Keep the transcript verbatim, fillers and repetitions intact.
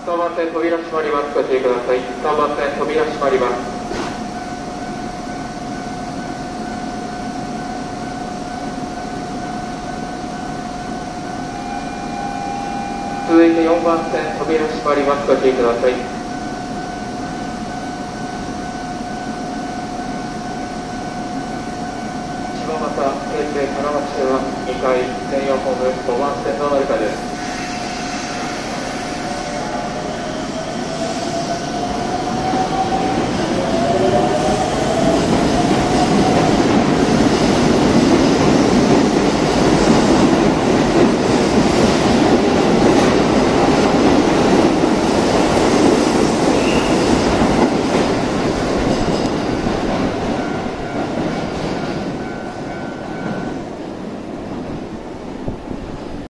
さんばん線扉閉まります。ご注意ください。さんばん線扉閉まります。続いてよんばん線扉閉まります。ご注意ください。